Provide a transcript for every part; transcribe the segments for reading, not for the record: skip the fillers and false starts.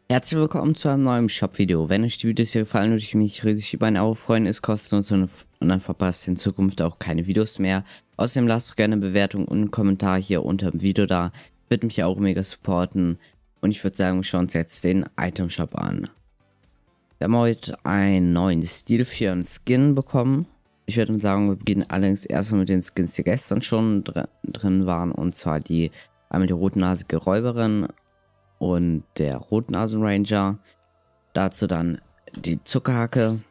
Herzlich willkommen zu einem neuen Shop-Video. Wenn euch die Videos hier gefallen, würde ich mich riesig über ein Abo freuen. Ist kostenlos und dann verpasst ihr in Zukunft auch keine Videos mehr. Außerdem lasst gerne eine Bewertung und einen Kommentar hier unter dem Video da. Würde mich auch mega supporten. Und ich würde sagen, wir schauen uns jetzt den Item Shop an. Wir haben heute einen neuen Stil für einen Skin bekommen. Ich würde sagen, wir beginnen allerdings erstmal mit den Skins, die gestern schon drin waren. Und zwar einmal die rotnasige Räuberin und der Rotnasen-Ranger. Dazu dann die Zuckerhacke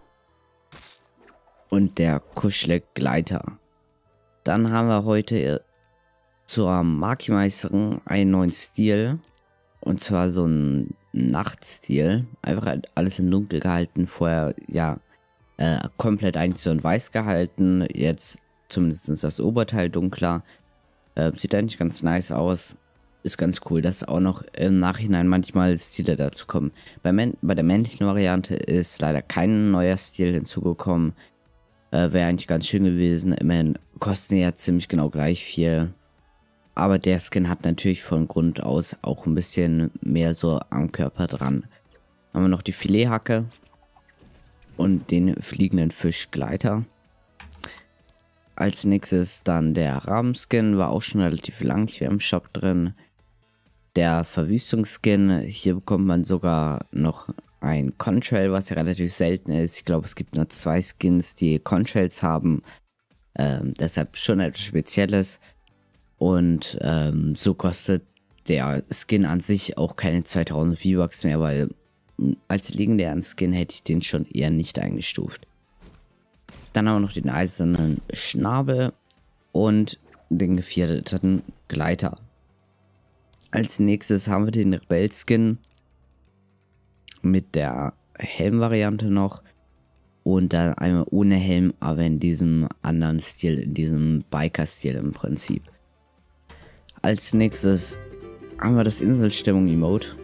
und der Kuschelgleiter. Dann haben wir heute zur Maki-Meisterin einen neuen Stil. Und zwar so ein Nachtstil. Einfach halt alles in dunkel gehalten. Vorher, ja, komplett eigentlich so in weiß gehalten. Jetzt zumindest das Oberteil dunkler. Sieht eigentlich ganz nice aus. Ist ganz cool, dass auch noch im Nachhinein manchmal Stile dazu kommen. Bei der männlichen Variante ist leider kein neuer Stil hinzugekommen. Wäre eigentlich ganz schön gewesen. Immerhin kosten ja ziemlich genau gleich viel. Aber der Skin hat natürlich von Grund aus auch ein bisschen mehr so am Körper dran. Haben wir noch die Filethacke und den fliegenden Fischgleiter. Als nächstes dann der Rahmenskin, war auch schon relativ lang hier im Shop drin. Der Verwüstungsskin, hier bekommt man sogar noch ein Contrail, was ja relativ selten ist. Ich glaube, es gibt nur 2 Skins, die Contrails haben. Deshalb schon etwas Spezielles. Und so kostet der Skin an sich auch keine 2000 V-Bucks mehr, weil als legendären Skin hätte ich den schon eher nicht eingestuft. Dann haben wir noch den eisernen Schnabel und den gevierten Gleiter. Als nächstes haben wir den Rebell-Skin mit der Helm-Variante noch und dann einmal ohne Helm, aber in diesem anderen Stil, in diesem Biker-Stil im Prinzip. Als nächstes haben wir das Inselstimmung-Emote.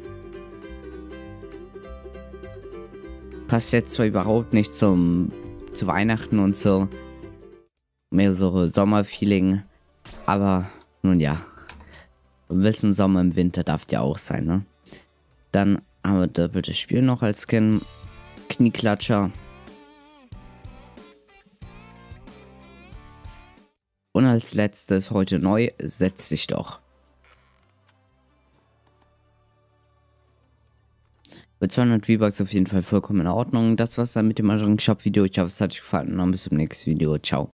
Passt jetzt zwar überhaupt nicht zu Weihnachten und so, mehr so Sommerfeeling, aber nun ja. Ein bisschen Sommer im Winter darf ja auch sein, ne? Dann haben wir doppeltes Spiel noch als Skin. Knieklatscher. Und als letztes heute neu, setz dich doch. Mit 200 V-Bucks auf jeden Fall vollkommen in Ordnung. Das war's dann mit dem Shop-Video. Ich hoffe, es hat euch gefallen und bis zum nächsten Video. Ciao.